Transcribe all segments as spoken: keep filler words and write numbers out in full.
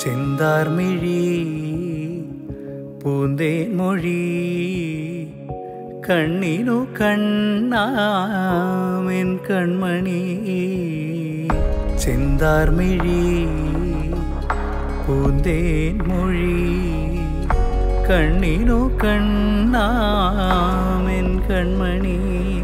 ചെന്താർമിഴി പൂന്തേൻ മൊഴി കണ്ണിനു കണ്ണാമെൻ കൺമണി ചെന്താർമിഴി പൂന്തേൻ മൊഴി കണ്ണിനു കണ്ണാമെൻ കൺമണി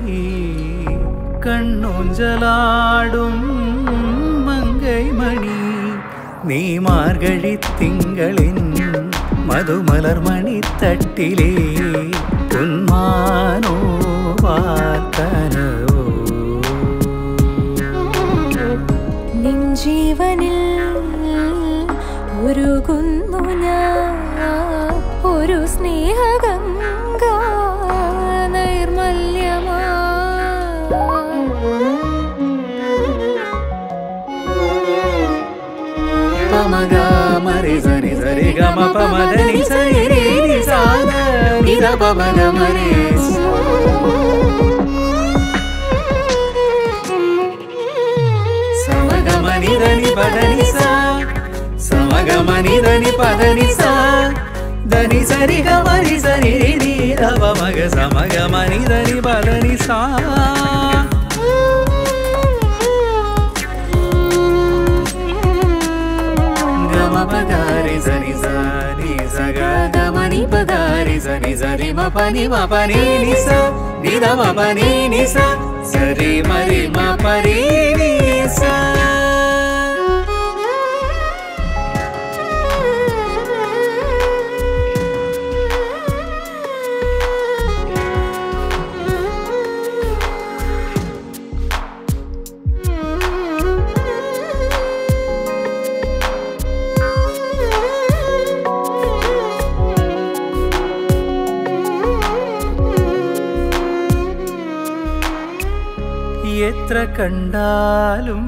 കണ്ണൂഞ്ചലാടും മങ്കൈമണി നീ മാർഗഴി തിങ്കളിൻ മധുമലർമണി തട്ടിലേ ഉന്മാനോ വാർത്തനവോ നിൻ ജീവനിൽ ഉരുകുന്നു ഞാൻ ഒരു സ്നേഹഗംഗ നൈർമല്യമാ മരി സരി സരി ഗമ പമദനി സരി രി സാദ നിദ പമഗ മരി സമഗമ നിദനി പദനി സ സമഗമ നിദനി പദനി സ ധനി സരി ഗമരി സരി രി രി ധ പമഗ സമഗമ നിദനി പദനി സ Zani zani zaga gamani pagari zani zari ma pani ma pani ni sa ni da ma pani ni sa sari mari ma pari ni sa എത്ര കണ്ടാലും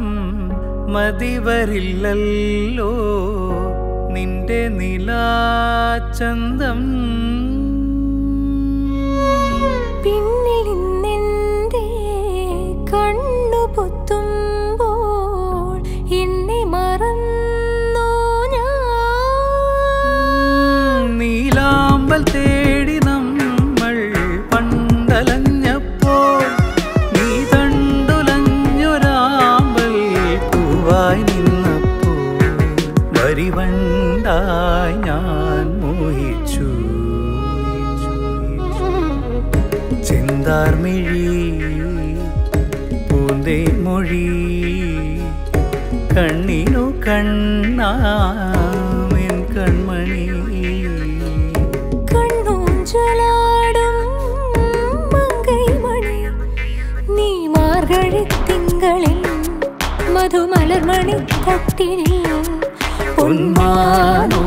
മതിവരില്ലല്ലോ നിന്റെ നിലാചന്തം പിന്നിൽ നിന്നെന്റെ കണ്ണു പൊത്തുമ്പോൾ എന്നെ മറന്നോ ഞാൻ നീലാമ്പൽ തേടി നമ്മൾ പണ്ടലഞ്ഞപ്പോൾ വരിവണ്ടായി ഞാൻ മോഹിച്ചു ചെന്താർമിഴി പൂന്തേൻ മൊഴി കണ്ണിനു കണ്ണാമെൻ കൺമണി കണ്ണൂഞ്ചലാടും മങ്കൈമണി നീ മാർഗഴി തിങ്കളിൽ മധുമലർമണി തട്ടിനിൽ ഉന്മാനോ